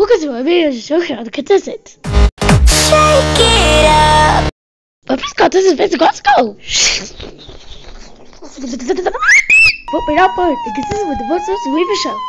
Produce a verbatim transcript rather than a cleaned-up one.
welcome to my video show on the contestant. Shake it up. But first contestant is basic. Let's go. But we're not bored. The contestant with the most votes will win the show.